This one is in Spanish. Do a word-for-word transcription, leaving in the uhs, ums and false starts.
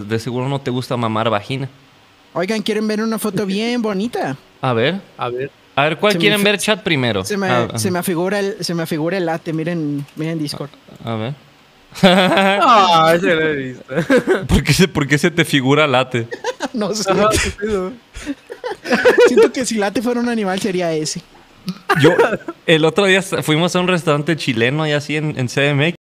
de seguro no te gusta mamar vagina. Oigan, ¿quieren ver una foto bien bonita? A ver. A ver. A ver, ¿cuál Se me quieren fi- ver chat primero? Se me, a, se me afigura el, se me afigura el late, miren, miren Discord. a ver. Ah, ese lo he visto. ¿Por qué, se, ¿Por qué se te figura late? No sé. Ajá, qué pedo. Siento que si late fuera un animal sería ese. Yo, el otro día fuimos a un restaurante chileno y así en, en C D M X.